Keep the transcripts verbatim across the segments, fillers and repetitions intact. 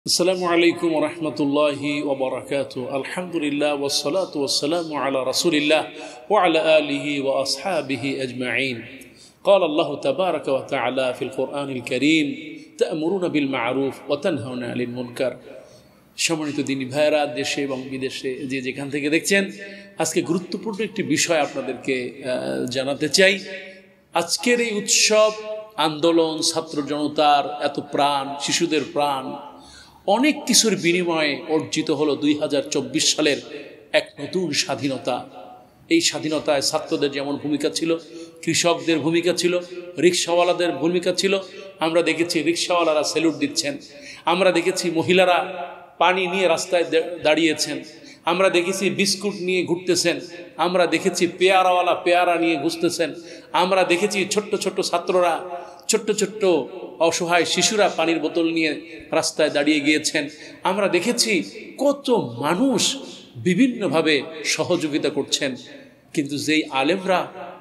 আসসালামু আলাইকুম ওয়া রাহমাতুল্লাহি ওয়া বারাকাতুহু। আলহামদুলিল্লাহ ওয়াসসালাতু ওয়াসসালামু আলা রাসূলিল্লাহ ওয়া আলা আলিহি ওয়া আসহাবিহি আজমাইন। قال الله تبارك وتعالى في القرآن الكريم تأمرون بالمعروف وتنهون عن المنكر। সম্মানিত দিনী ভাইরা, দেশে এবং বিদেশে যে যেখান থেকে দেখছেন, আজকে গুরুত্বপূর্ণ একটি বিষয় আপনাদেরকে জানাতে চাই। আজকের এই উৎসব, আন্দোলন, ছাত্র জনতার এত প্রাণ, শিশুদের প্রাণ, অনেক কিছুর বিনিময়ে অর্জিত হলো দুই হাজার চব্বিশ সালের এক নতুন স্বাধীনতা। এই স্বাধীনতায় ছাত্রদের যেমন ভূমিকা ছিল, কৃষকদের ভূমিকা ছিল, রিক্সাওয়ালাদের ভূমিকা ছিল। আমরা দেখেছি রিক্সাওয়ালারা স্যালুট দিচ্ছেন, আমরা দেখেছি মহিলারা পানি নিয়ে রাস্তায় দাঁড়িয়েছেন, আমরা দেখেছি বিস্কুট নিয়ে ঘুরতেছেন, আমরা দেখেছি পেয়ারাওয়ালা পেয়ারা নিয়ে ঘুরতেছেন, আমরা দেখেছি ছোট্ট ছোট্ট ছাত্ররা, ছোট্ট ছোট্ট অসহায় শিশুরা পানির বোতল নিয়ে রাস্তায় দাঁড়িয়ে গিয়েছেন। আমরা দেখেছি কত মানুষ বিভিন্নভাবে সহযোগিতা করছেন। কিন্তু যেই আলেমরা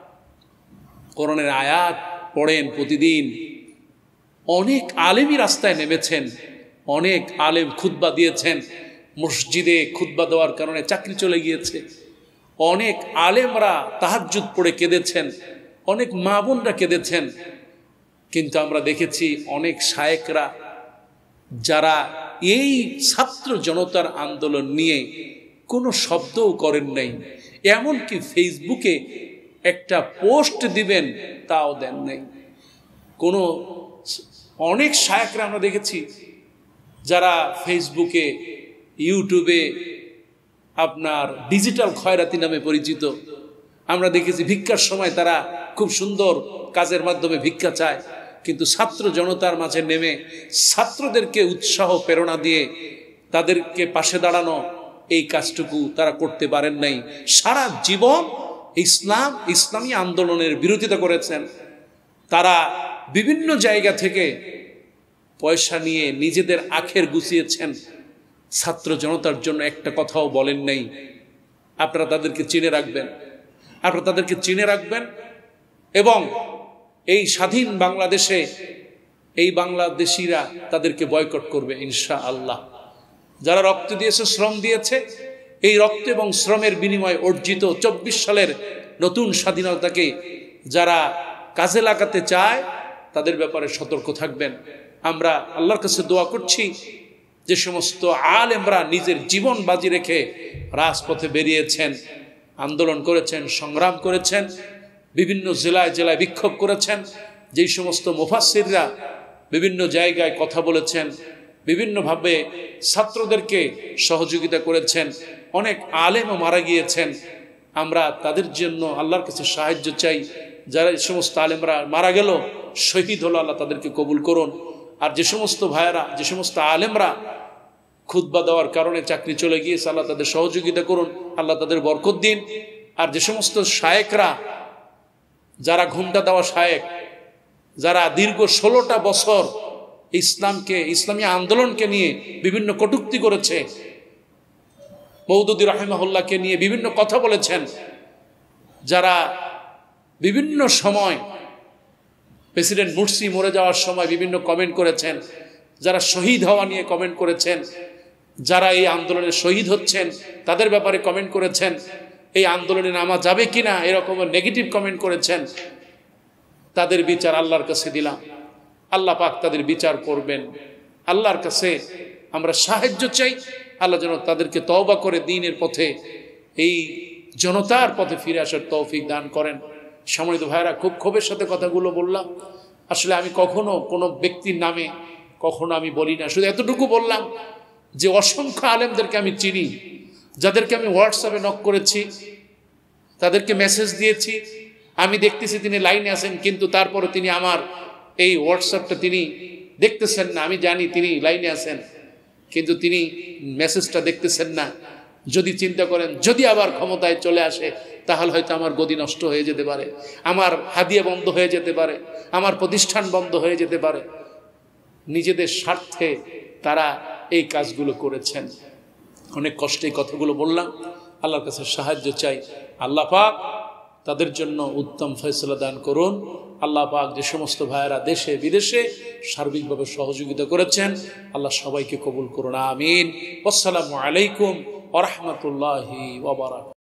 কোরআনের আয়াত পড়েন প্রতিদিন, অনেক আলেমই রাস্তায় নেমেছেন, অনেক আলেম খুতবা দিয়েছেন, মসজিদে খুতবা দেওয়ার কারণে চাকরি চলে গিয়েছে, অনেক আলেমরা তাহাজ্জুদ পড়ে কেঁদেছেন, অনেক মা বোনরা কেঁদেছেন। কিন্তু আমরা দেখেছি অনেক শায়েকরা যারা এই ছাত্র জনতার আন্দোলন নিয়ে কোনো শব্দও করেন নাই, এমনকি ফেসবুকে একটা পোস্ট দিবেন তাও দেন নাই। কোনো অনেক শায়েকরা আমরা দেখেছি যারা ফেসবুকে, ইউটিউবে আপনার ডিজিটাল খয়রাতি নামে পরিচিত। আমরা দেখেছি ভিক্ষার সময় তারা খুব সুন্দর কাজের মাধ্যমে ভিক্ষা চায়, কিন্তু ছাত্র জনতার মাঝে নেমে ছাত্রদেরকে উৎসাহ প্রেরণা দিয়ে তাদেরকে পাশে দাঁড়ানো, এই কাজটুকু তারা করতে পারেন নাই। সারা জীবন ইসলাম ইসলামী আন্দোলনের বিরোধিতা করেছেন। তারা বিভিন্ন জায়গা থেকে পয়সা নিয়ে নিজেদের আখের গুছিয়েছেন, ছাত্র জনতার জন্য একটা কথাও বলেন নাই। আপনারা তাদেরকে চিনে রাখবেন, আপনারা তাদেরকে চিনে রাখবেন এবং এই স্বাধীন বাংলাদেশে এই বাংলাদেশিরা তাদেরকে বয়কট করবে ইনশাআল্লাহ। যারা রক্ত দিয়েছে, শ্রম দিয়েছে, এই রক্ত এবং শ্রমের বিনিময়ে অর্জিত চব্বিশ সালের নতুন স্বাধীনতাকে যারা কাজে লাগাতে চায় তাদের ব্যাপারে সতর্ক থাকবেন। আমরা আল্লাহর কাছে দোয়া করছি, যে সমস্ত আলেমরা নিজের জীবন বাজি রেখে রাজপথে বেরিয়েছেন, আন্দোলন করেছেন, সংগ্রাম করেছেন, বিভিন্ন জেলায় জেলায় বিক্ষোভ করেছেন, যেই সমস্ত মুফাসসিররা বিভিন্ন জায়গায় কথা বলেছেন, বিভিন্নভাবে ছাত্রদেরকে সহযোগিতা করেছেন, অনেক আলেমও মারা গিয়েছেন। আমরা তাদের জন্য আল্লাহর কাছে সাহায্য চাই। যারা এই সমস্ত আলেমরা মারা গেল, শহীদ হলো, আল্লাহ তাদেরকে কবুল করুন। আর যে সমস্ত ভাইয়েরা, যে সমস্ত আলেমরা খুতবা দেওয়ার কারণে চাকরি চলে গিয়েছে, আল্লাহ তাদের সহযোগিতা করুন, আল্লাহ তাদের বরকত দিন। আর যে সমস্ত শায়েকরা, যারা ঘুমটা দেওয়া শায়েক, যারা দীর্ঘ ষোলোটা বছর ইসলামকে, ইসলামী আন্দোলনকে নিয়ে বিভিন্ন কটূক্তি করেছে, মওদুদী রাহিমাহুল্লাহকে নিয়ে বিভিন্ন কথা বলেছেন, যারা বিভিন্ন সময় প্রেসিডেন্ট মুরসি মরে যাওয়ার সময় বিভিন্ন কমেন্ট করেছেন, যারা শহীদ হওয়া নিয়ে কমেন্ট করেছেন, যারা এই আন্দোলনে শহীদ হচ্ছেন তাদের ব্যাপারে কমেন্ট করেছেন, এই আন্দোলনে নামা যাবে কিনা এরকম নেগেটিভ কমেন্ট করেছেন, তাদের বিচার আল্লাহর কাছে দিলাম। আল্লাহ পাক তাদের বিচার করবেন। আল্লাহর কাছে আমরা সাহায্য চাই, আল্লাহ যেন তাদেরকে তওবা করে দ্বীনের পথে, এই জনতার পথে ফিরে আসার তৌফিক দান করেন। সম্মানিত ভাইরা, খুব ক্ষোভের সাথে কথাগুলো বললাম। আসলে আমি কখনো কোনো ব্যক্তির নামে কখনো আমি বলি না, শুধু এতটুকু বললাম যে অসংখ্য আলেমদেরকে আমি চিনি, যাদেরকে আমি হোয়াটসঅ্যাপে নক করেছি, তাদেরকে মেসেজ দিয়েছি, আমি দেখতেছি তিনি লাইনে আছেন, কিন্তু তারপরে তিনি আমার এই হোয়াটসঅ্যাপটা তিনি দেখতেছেন না। আমি জানি তিনি লাইনে আছেন, কিন্তু তিনি মেসেজটা দেখতেছেন না। যদি চিন্তা করেন, যদি আবার ক্ষমতায় চলে আসে, তাহলে হয়তো আমার গদি নষ্ট হয়ে যেতে পারে, আমার হাদিয়া বন্ধ হয়ে যেতে পারে, আমার প্রতিষ্ঠান বন্ধ হয়ে যেতে পারে। নিজেদের স্বার্থে তারা এই কাজগুলো করেছেন। অনেক কষ্টে এই কথাগুলো বললাম। আল্লাহর কাছে সাহায্য চাই। আল্লাহ পাক তাদের জন্য উত্তম ফয়সালা দান করুন। আল্লাহ পাক যে সমস্ত ভাইয়েরা দেশে বিদেশে সার্বিকভাবে সহযোগিতা করেছেন, আল্লাহ সবাইকে কবুল করুন, আমিন। আসসালামু আলাইকুম ওয়া রাহমাতুল্লাহি ওয়া বারাকাতুহু।